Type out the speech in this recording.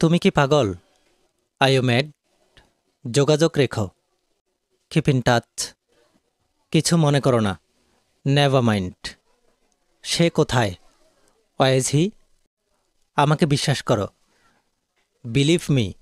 তুমি কি পাগল? Are you mad? যোগাযোগ রেখো। Keep in touch. কিছু মনে করো না। Never mind. সে কোথায়? Where is he? আমাকে বিশ্বাস করো। Believe me,